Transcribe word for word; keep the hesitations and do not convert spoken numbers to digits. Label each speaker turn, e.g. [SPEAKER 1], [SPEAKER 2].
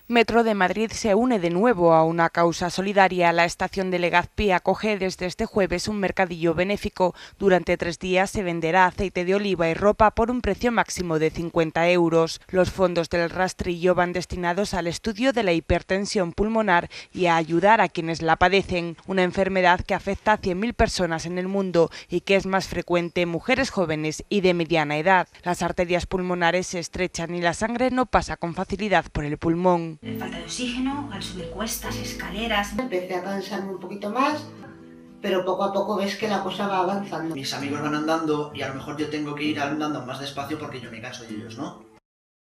[SPEAKER 1] Metro de Madrid se une de nuevo a una causa solidaria. La estación de Legazpi acoge desde este jueves un mercadillo benéfico. Durante tres días se venderá aceite de oliva y ropa por un precio máximo de cincuenta euros. Los fondos del rastrillo van destinados al estudio de la hipertensión pulmonar y a ayudar a quienes la padecen, una enfermedad que afecta a cien mil personas en el mundo y que es más frecuente en mujeres jóvenes y de mediana edad. Las arterias pulmonares se estrechan y la sangre no pasa con facilidad por el pulmón.
[SPEAKER 2] Falta de oxígeno, al subir cuestas, escaleras.
[SPEAKER 3] Empecé a cansarme un poquito más, pero poco a poco ves que la cosa va avanzando.
[SPEAKER 4] Mis amigos van andando y a lo mejor yo tengo que ir andando más despacio porque yo me canso y ellos no.